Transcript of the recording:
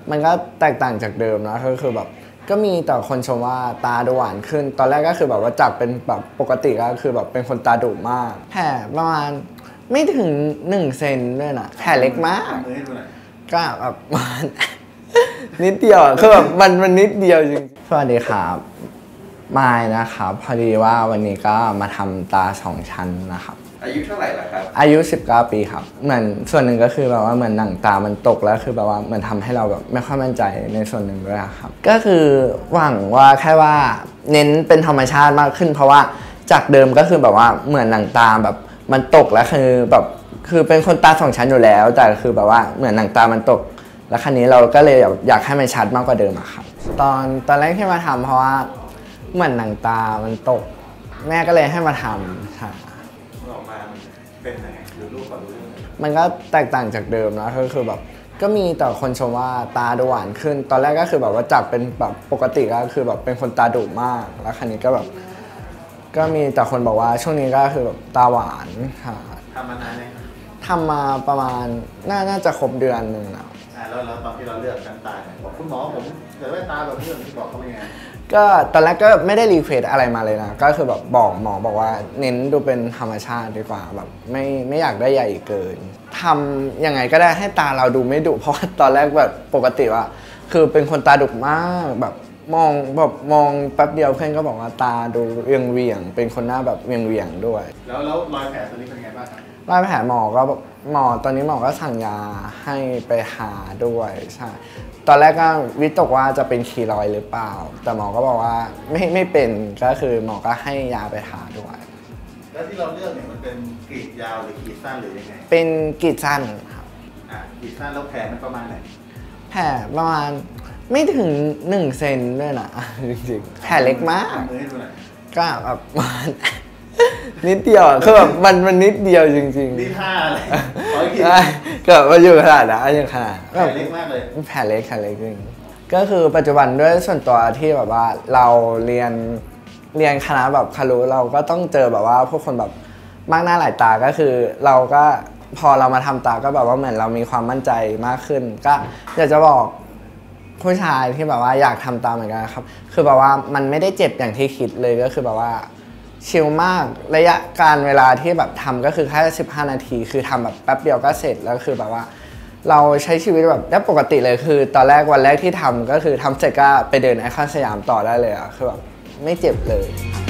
มันก็แตกต่างจากเดิมนะคือแบบก็มีแต่คนชมว่าตาดูหวานขึ้นตอนแรกก็คือแบบว่าจากเป็นแบบปกติก็คือแบบเป็นคนตาดุมากแผลประมาณไม่ถึง1 เซนด้วยนะแผลเล็กมากก็แบบนิดเดียวคือแบบมันนิดเดียวจริงสวัสดีครับมายนะครับพอดีว่าวันนี้ก็มาทำตา2 ชั้นนะครับอายุเท่าไหร่ล่ะครับอายุ19 ปีครับเหมือนส่วนหนึ่งก็คือแบบว่าเหมือนหนังตามันตกแล้วคือแบบว่าเหมือนทำให้เราแบบไม่ค่อยมั่นใจในส่วนหนึ่งด้วยครับก็คือหวังว่าแค่ว่าเน้นเป็นธรรมชาติมากขึ้นเพราะว่าจากเดิมก็คือแบบว่าเหมือนหนังตาแบบมันตกแล้วคือแบบคือเป็นคนตา2 ชั้นอยู่แล้วแต่คือแบบว่าเหมือนหนังตามันตกแล้วครั้นี้เราก็เลยอยากให้มันชัดมากกว่าเดิมอะครับตอนแรกที่มาทำเพราะว่าเหมือนหนังตามันตกแม่ก็เลยให้มาทำค่ะออกมาเป็นยังไงดูรูปก่อนดูรูปมันก็แตกต่างจากเดิมนะคือแบบก็มีแต่คนชมว่าตาดูหวานขึ้นตอนแรกก็คือแบบว่าจากเป็นแบบปกติก็คือแบบเป็นคนตาดุมากแล้วครั้นี้ก็แบบก็มีแต่คนบอกว่าช่วงนี้ก็คือแบบตาหวานค่ะทำมานานไหมทำมาประมาณน่าจะครบเดือนหนึ่งแล้วแล้วตอนที่เราเลือกกันตาเนี่ยบอกคุณหมอผมเกิดว่าตาแบบนี้ที่บอกเขาเป็นไงก็ตอนแรกก็ไม่ได้รีเควสอะไรมาเลยนะก็คือแบบบอกหมอบอกว่าเน้นดูเป็นธรรมชาติดีกว่าแบบไม่อยากได้ใหญ่เกินทำยังไงก็ได้ให้ตาเราดูไม่ดุเพราะว่าตอนแรกแบบปกติว่าคือเป็นคนตาดุมากแบบมองแป๊บเดียวเพื่อนก็บอกว่าตาดูเวียงเป็นคนหน้าแบบเวียงด้วยแล้วรอยแผลตอนนี้เป็นไงบ้างครับรอยแผลหมอตอนนี้หมอก็สั่งยาให้ไปหาด้วยใช่ตอนแรกก็วิตกว่าจะเป็นคีรอยหรือเปล่าแต่หมอก็บอกว่าไม่เป็นก็คือหมอก็ให้ยาไปทาด้วยแล้วที่เราเลือกเนี่ยมันเป็นกรีดยาวหรือกรีดสั้นหรือยังไงเป็นกรีดสั้นครับกรีดสั้นแล้วแผลมันประมาณไหนแผลประมาณไม่ถึง1 เซนด้วยนะจริงๆแผลเล็กมากก็แบบนิดเดียวคือแบบมันนิดเดียวจริงๆนี่ท่าอะไรเกิดมาอยู่ขนาดนั้นยังขนาดแผลเล็กมากเลยแผลเล็กจริงก็คือปัจจุบันด้วยส่วนตัวที่แบบว่าเราเรียนคณะแบบคารุเราก็ต้องเจอแบบว่าพวกคนแบบมากหน้าหลายตาก็คือเราก็พอเรามาทำตาก็แบบว่าเหมือนเรามีความมั่นใจมากขึ้นก็อยากจะบอกผู้ชายที่แบบว่าอยากทำตาเหมือนกันครับคือแบบว่ามันไม่ได้เจ็บอย่างที่คิดเลยก็คือแบบว่าชิลมากระยะการเวลาที่แบบทำก็คือแค่15 นาทีคือทำแบบแป๊บเดียวก็เสร็จแล้วคือแบบว่าเราใช้ชีวิตแบบได้ปกติเลยคือตอนแรกวันแรกที่ทำก็คือทำเสร็จก็ไปเดินไอคอนสยามต่อได้เลยอะคือแบบไม่เจ็บเลย